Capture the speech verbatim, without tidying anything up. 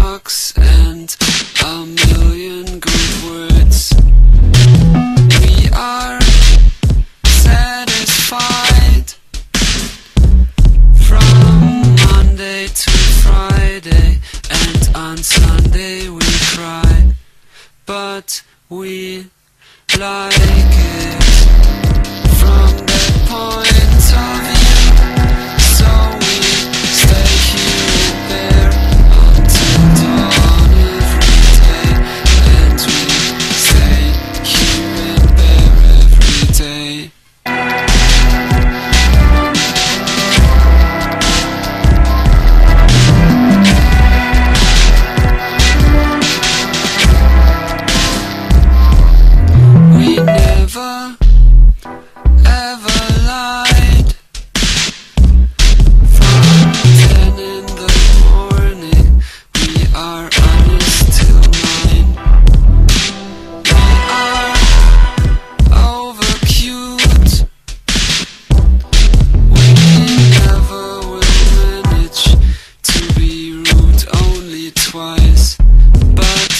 talks and a million good words. We are satisfied from Monday to Friday, and on Sunday we cry, but we like it from that point of view. So we stay here and there until dawn every day, and we stay here and there every day. We never ever lied. From ten in the morning we are honest till nine. We are over cute. We never will manage to be rude only twice, but